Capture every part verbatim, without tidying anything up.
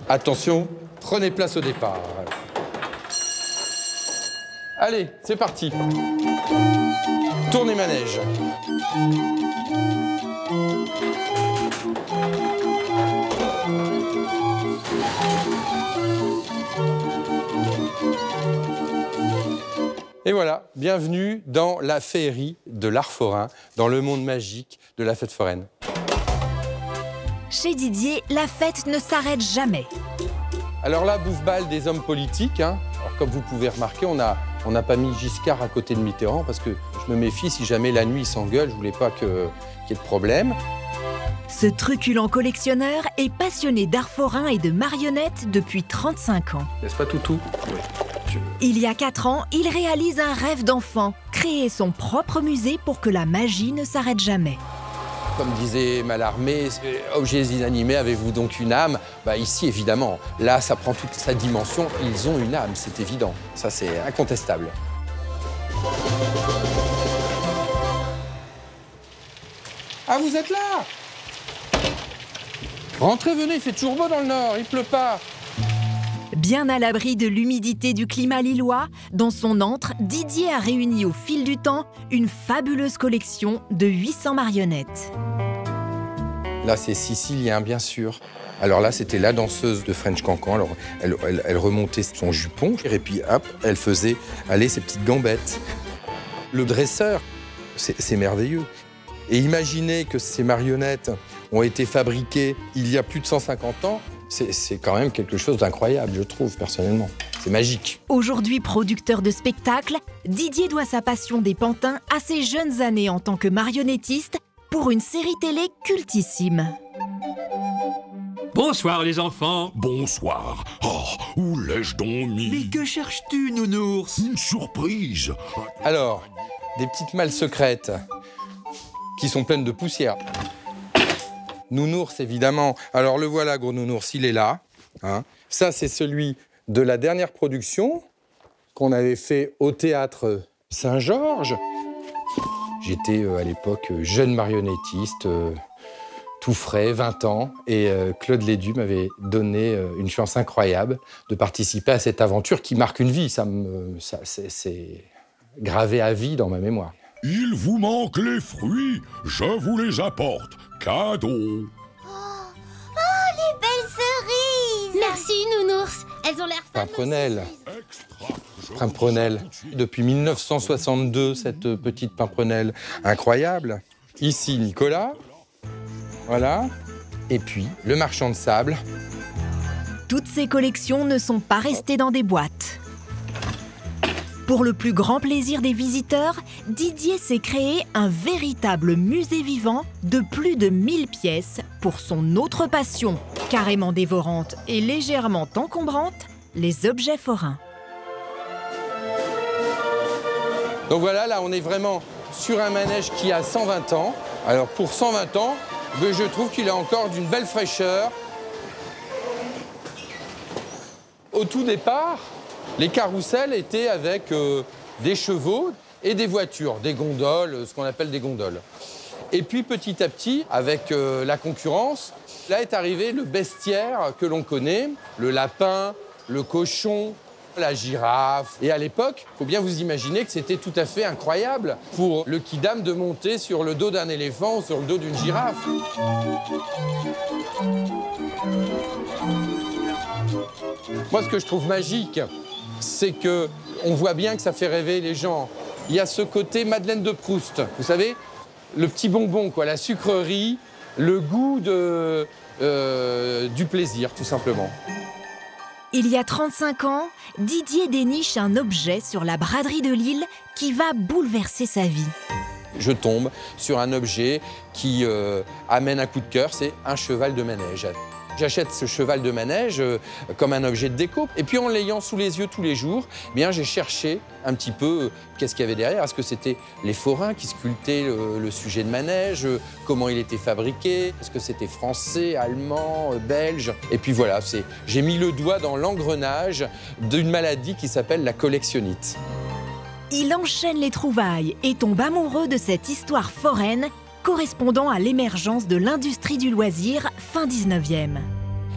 Attention, prenez place au départ. Allez, c'est parti. Tournez manège. Et voilà, bienvenue dans la féerie de l'art forain, dans le monde magique de la fête foraine. Chez Didier, la fête ne s'arrête jamais. Alors là, bouffe-balle des hommes politiques. Hein. Alors, comme vous pouvez remarquer, on n'a on n'a pas mis Giscard à côté de Mitterrand parce que je me méfie, si jamais la nuit ils s'engueulent, je voulais pas qu'il y ait de problème. Ce truculent collectionneur est passionné d'art forain et de marionnettes depuis trente-cinq ans. N'est-ce pas, Toutou? Oui. Je... Il y a quatre ans, il réalise un rêve d'enfant, créer son propre musée pour que la magie ne s'arrête jamais. Comme disait Mallarmé, objets inanimés, avez-vous donc une âme? Bah ici, évidemment, là, ça prend toute sa dimension. Ils ont une âme, c'est évident. Ça, c'est incontestable. Ah, vous êtes là? Rentrez, venez, il fait toujours beau dans le nord, il pleut pas. Bien à l'abri de l'humidité du climat lillois, dans son antre, Didier a réuni au fil du temps une fabuleuse collection de huit cents marionnettes. Là, c'est sicilien, bien sûr. Alors là, c'était la danseuse de French Cancan. Alors, elle, elle, elle remontait son jupon et puis, hop, elle faisait aller ses petites gambettes. Le dresseur, c'est merveilleux. Et imaginez que ces marionnettes ont été fabriquées il y a plus de cent cinquante ans. C'est quand même quelque chose d'incroyable, je trouve, personnellement. C'est magique. Aujourd'hui producteur de spectacles, Didier doit sa passion des pantins à ses jeunes années en tant que marionnettiste pour une série télé cultissime. Bonsoir les enfants. Bonsoir. Oh, où l'ai-je donc mis? Mais que cherches-tu, nounours? Une surprise. Alors, des petites malles secrètes qui sont pleines de poussière. Nounours, évidemment. Alors, le voilà, gros nounours, il est là. Hein. Ça, c'est celui de la dernière production qu'on avait fait au théâtre Saint-Georges. J'étais euh, à l'époque jeune marionnettiste, euh, tout frais, vingt ans. Et euh, Claude Lédu m'avait donné euh, une chance incroyable de participer à cette aventure qui marque une vie. Ça me, ça, c'est gravé à vie dans ma mémoire. Il vous manque les fruits, je vous les apporte. Cadeau. Oh, oh les belles cerises. Merci, nounours. Elles ont l'air Pimprenelle. Pimprenelle. Depuis mille neuf cent soixante-deux, cette petite pimprenelle incroyable. Ici, Nicolas. Voilà. Et puis, le marchand de sable. Toutes ces collections ne sont pas restées dans des boîtes. Pour le plus grand plaisir des visiteurs, Didier s'est créé un véritable musée vivant de plus de mille pièces pour son autre passion, carrément dévorante et légèrement encombrante, les objets forains. Donc voilà, là on est vraiment sur un manège qui a cent vingt ans. Alors pour cent vingt ans, ben, je trouve qu'il est encore d'une belle fraîcheur. Au tout départ, les carrousels étaient avec euh, des chevaux et des voitures, des gondoles, ce qu'on appelle des gondoles. Et puis petit à petit, avec euh, la concurrence, là est arrivé le bestiaire que l'on connaît, le lapin, le cochon, la girafe. Et à l'époque, il faut bien vous imaginer que c'était tout à fait incroyable pour le kidam de monter sur le dos d'un éléphant ou sur le dos d'une girafe. Moi, ce que je trouve magique, c'est qu'on voit bien que ça fait rêver les gens. Il y a ce côté Madeleine de Proust, vous savez, le petit bonbon, quoi, la sucrerie, le goût de, euh, du plaisir, tout simplement. Il y a trente-cinq ans, Didier déniche un objet sur la braderie de Lille qui va bouleverser sa vie. Je tombe sur un objet qui euh, amène un coup de cœur, c'est un cheval de manège. J'achète ce cheval de manège euh, comme un objet de déco. Et puis en l'ayant sous les yeux tous les jours, eh bien j'ai cherché un petit peu euh, qu'est-ce qu'il y avait derrière. Est-ce que c'était les forains qui sculptaient le, le sujet de manège, euh, comment il était fabriqué, est-ce que c'était français, allemand, euh, belge. Et puis voilà, j'ai mis le doigt dans l'engrenage d'une maladie qui s'appelle la collectionnite. Il enchaîne les trouvailles et tombe amoureux de cette histoire foraine correspondant à l'émergence de l'industrie du loisir fin dix-neuvième.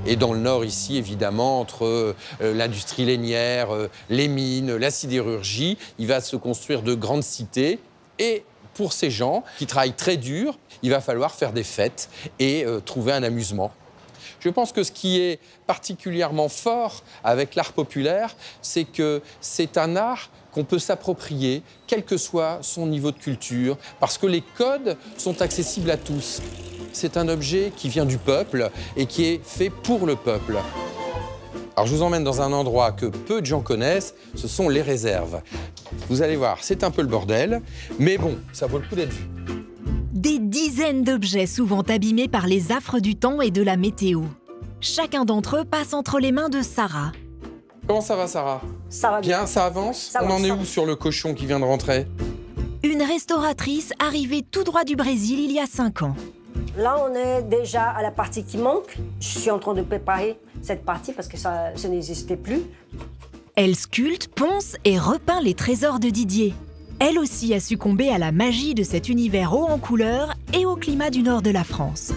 Et dans le nord ici, évidemment, entre euh, l'industrie lainière, euh, les mines, la sidérurgie, il va se construire de grandes cités. Et pour ces gens qui travaillent très dur, il va falloir faire des fêtes et euh, trouver un amusement. Je pense que ce qui est particulièrement fort avec l'art populaire, c'est que c'est un art qu'on peut s'approprier, quel que soit son niveau de culture, parce que les codes sont accessibles à tous. C'est un objet qui vient du peuple et qui est fait pour le peuple. Alors je vous emmène dans un endroit que peu de gens connaissent, ce sont les réserves. Vous allez voir, c'est un peu le bordel, mais bon, ça vaut le coup d'être vu. Des dizaines d'objets souvent abîmés par les affres du temps et de la météo. Chacun d'entre eux passe entre les mains de Sarah. Comment ça va, Sarah? Ça va bien. Bien, ça avance? Ça On va, en est ça où va. sur le cochon qui vient de rentrer? Une restauratrice arrivée tout droit du Brésil il y a cinq ans. Là, on est déjà à la partie qui manque. Je suis en train de préparer cette partie parce que ça, ça n'existait plus. Elle sculpte, ponce et repeint les trésors de Didier. Elle aussi a succombé à la magie de cet univers haut en couleurs et au climat du nord de la France.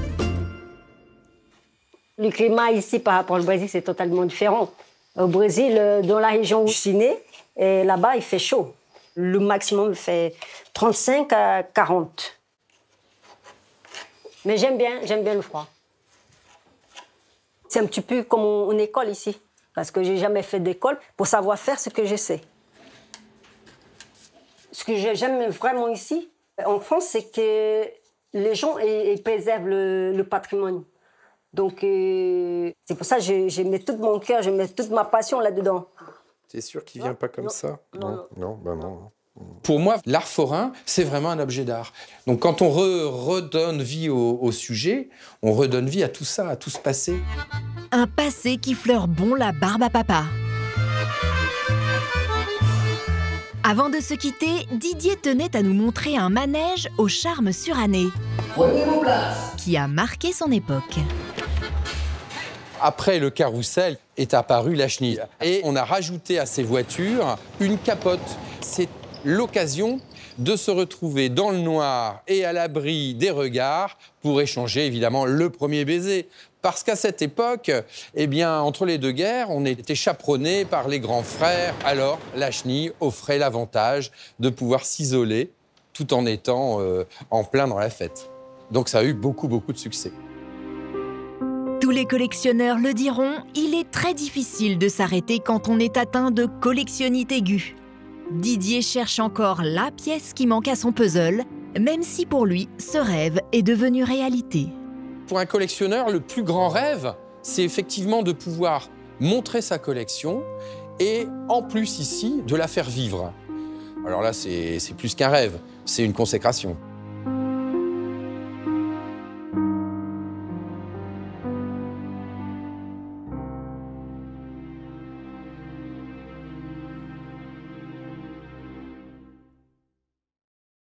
Le climat ici par rapport au Brésil, c'est totalement différent. Au Brésil, euh, dans la région où je suis née, et là-bas, il fait chaud. Le maximum fait trente-cinq à quarante. Mais j'aime bien, j'aime bien le froid. C'est un petit peu comme en école ici, parce que j'ai jamais fait d'école pour savoir faire ce que je sais. Ce que j'aime vraiment ici, en France, c'est que les gens ils, ils préservent le, le patrimoine. Donc, euh, c'est pour ça que je, je mets tout mon cœur, je mets toute ma passion là-dedans. T'es sûr qu'il vient pas comme non, ça? non, non. Non, ben non. Pour moi, l'art forain, c'est vraiment un objet d'art. Donc quand on re redonne vie au, au sujet, on redonne vie à tout ça, à tout ce passé. Un passé qui fleure bon la barbe à papa. Avant de se quitter, Didier tenait à nous montrer un manège au charme suranné qui a marqué son époque. Après le carrousel est apparu la chenille. Et on a rajouté à ces voitures une capote. C'est l'occasion de se retrouver dans le noir et à l'abri des regards pour échanger évidemment le premier baiser. Parce qu'à cette époque, eh bien, entre les deux guerres, on était chaperonnés par les grands frères. Alors, la chenille offrait l'avantage de pouvoir s'isoler tout en étant euh, en plein dans la fête. Donc ça a eu beaucoup, beaucoup de succès. Tous les collectionneurs le diront, il est très difficile de s'arrêter quand on est atteint de collectionnite aiguë. Didier cherche encore la pièce qui manque à son puzzle, même si pour lui, ce rêve est devenu réalité. Pour un collectionneur, le plus grand rêve, c'est effectivement de pouvoir montrer sa collection et en plus ici, de la faire vivre. Alors là, c'est plus qu'un rêve, c'est une consécration.